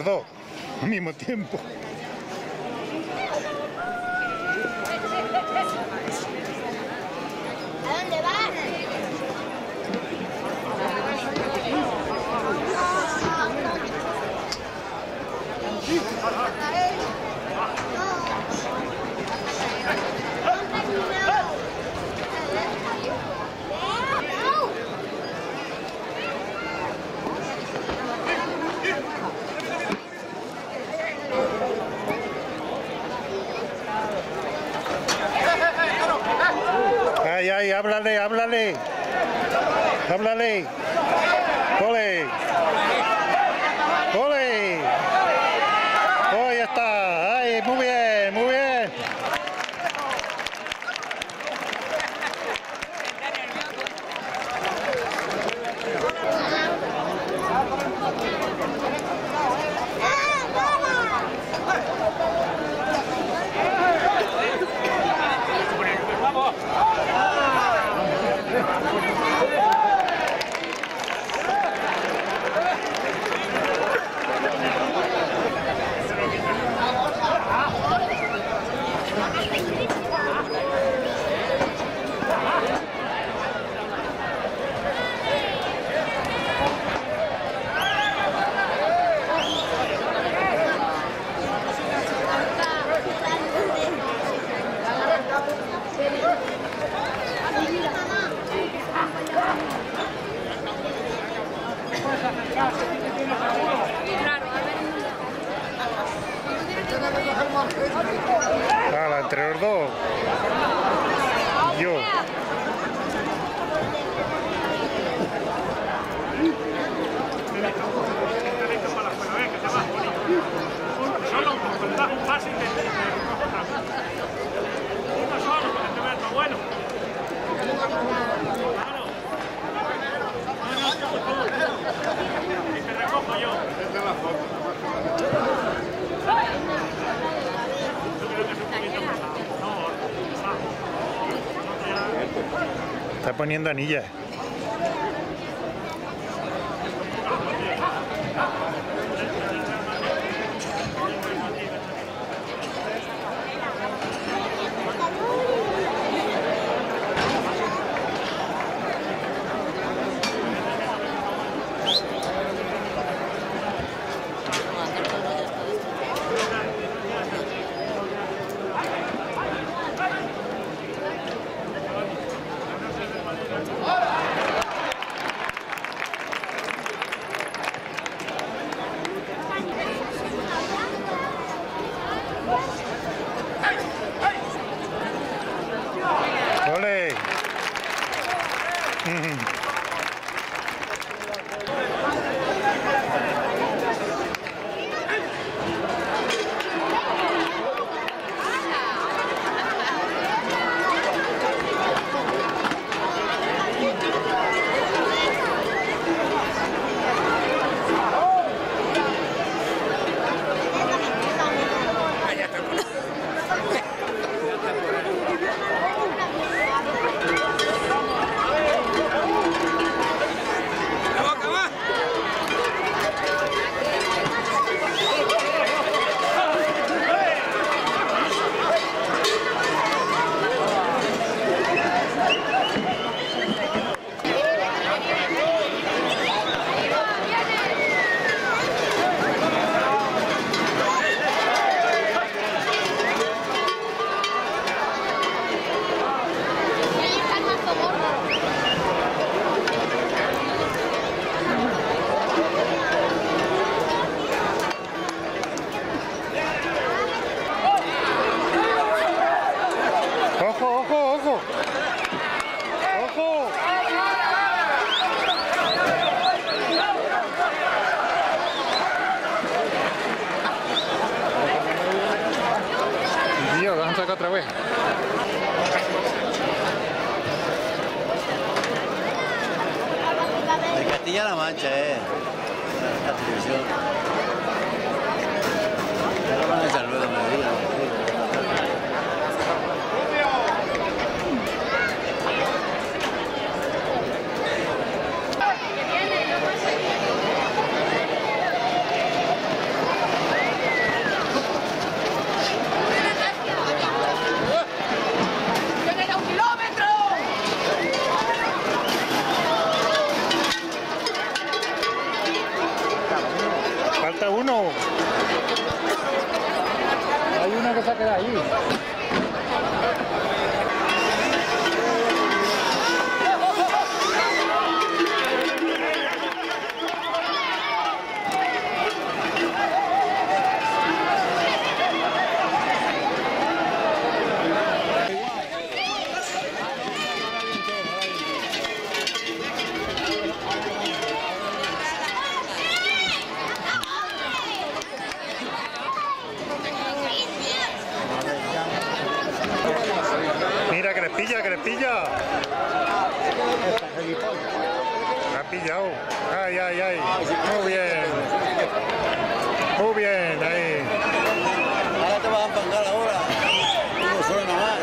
los dos al mismo tiempo. ¿A dónde vas? Ay, ay, háblale, háblale. Háblale. ¡Ole! ¡Ole! ¡Oh, ya está! ¡Ay, muy bien, muy bien! Nada, entre los dos. Yo. Solo un pase y te uno solo, para que te veas lo bueno. Claro. Y te recojo yo. Está poniendo anillas. ¡Ole! Otra vez. De Castilla-La Mancha, la televisión. Ahora van a echar ruedas, me digan. pillado? ¿La has pillado? Ay, ay, ay. Muy bien. Muy bien, ahí. Ahora te vas a empangar ahora. Uno solo nomás.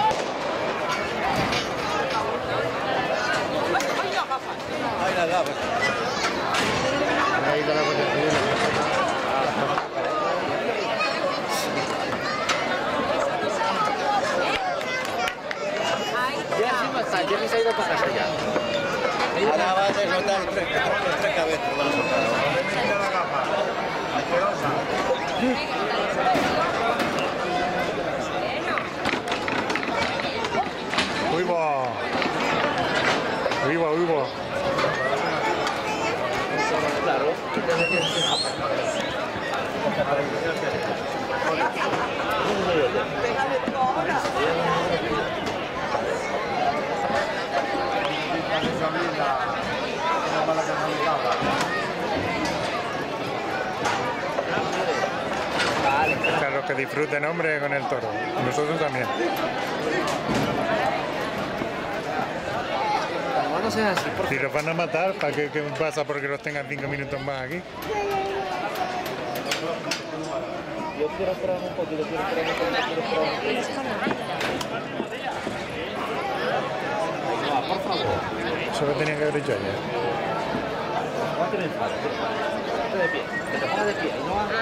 Ahí las gafas. Ahí está la Ya se ha ido para casa ya. Ahora vas a soltar tres cabezas. Van a Uy, va. Uy, va, uy, va. Claro. Claro, que disfruten, hombre, con el toro. Nosotros también. No seas así, por Si los van a matar, ¿para qué pasa porque los tengan 5 minutos más aquí? Yo quiero esperar un poquito, quiero esperar. No, por favor. Eso lo tenía que haber hecho ayer. Ponte de pie, que te pongas de pie. Y no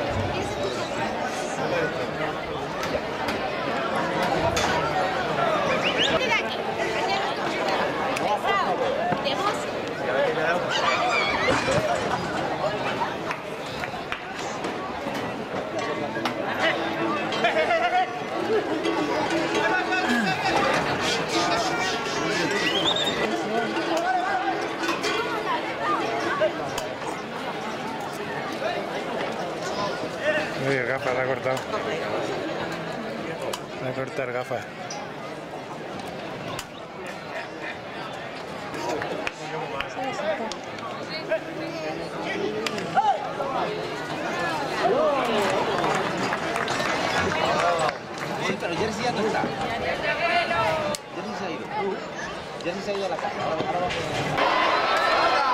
Oye, gafas, la ha cortado. Va a cortar gafas. sí, pero Jersey ya no está. Jersey se ha ido. Jersey se ha ido a la casa. Ahora va a